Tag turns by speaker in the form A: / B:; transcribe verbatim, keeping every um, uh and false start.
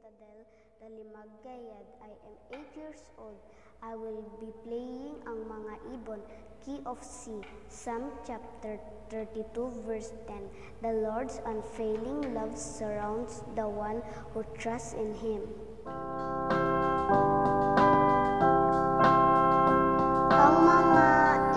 A: Del Dalimagayad. I am eight years old. I will be playing ang mga ibon, Key of C, Psalm chapter thirty-two verse ten. The Lord's unfailing love surrounds the one who trusts in Him. Ang mga